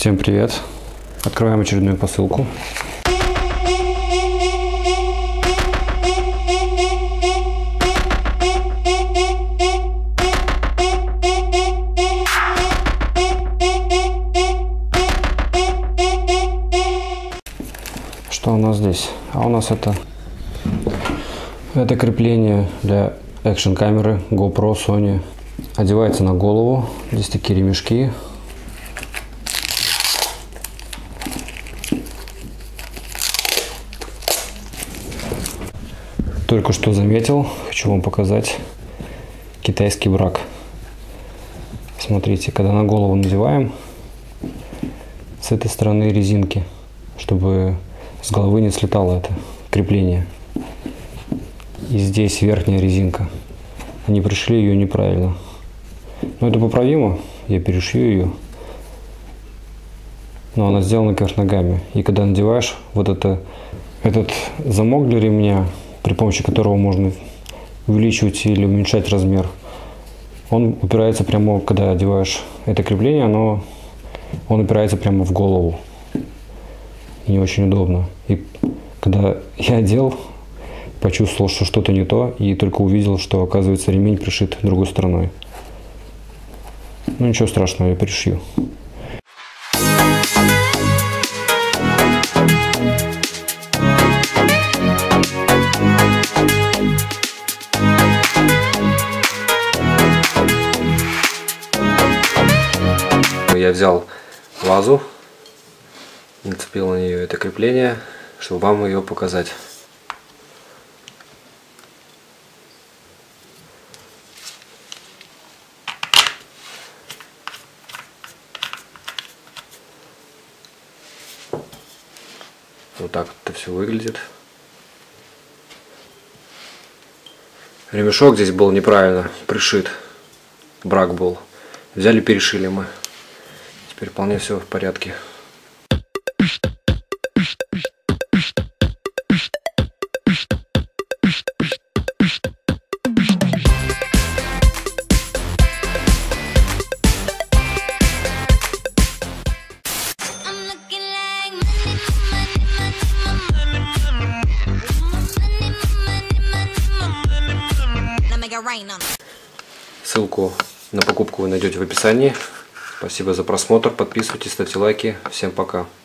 Всем привет! Открываем очередную посылку. Что у нас здесь? А у нас это крепление для экшн камеры GoPro Sony. Одевается на голову. Здесь такие ремешки. Только что заметил, хочу вам показать китайский брак. Смотрите, когда на голову надеваем, с этой стороны резинки, чтобы с головы не слетало это крепление. И здесь верхняя резинка. Они пришли ее неправильно. Но это поправимо, я перешью ее. Но она сделана кверх ногами. И когда надеваешь вот этот замок для ремня, при помощи которого можно увеличивать или уменьшать размер, он упирается прямо, когда одеваешь это крепление, он упирается прямо в голову. И не очень удобно. И когда я одел, почувствовал, что что-то не то, и только увидел, что, оказывается, ремень пришит другой стороной. Ну ничего страшного, я перешью. Я взял вазу, нацепил на нее это крепление, чтобы вам ее показать. Вот так это все выглядит. Ремешок здесь был неправильно пришит, брак был. Взяли, перешили мы. Теперь вполне все в порядке. Ссылку на покупку вы найдете в описании. Спасибо за просмотр, подписывайтесь, ставьте лайки. Всем пока.